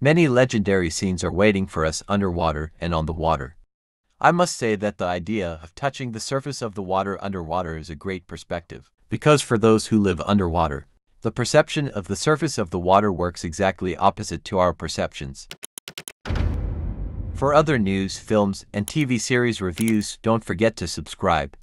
Many legendary scenes are waiting for us underwater and on the water. I must say that the idea of touching the surface of the water underwater is a great perspective, because for those who live underwater, the perception of the surface of the water works exactly opposite to our perceptions. For other news, films, and TV series reviews, don't forget to subscribe.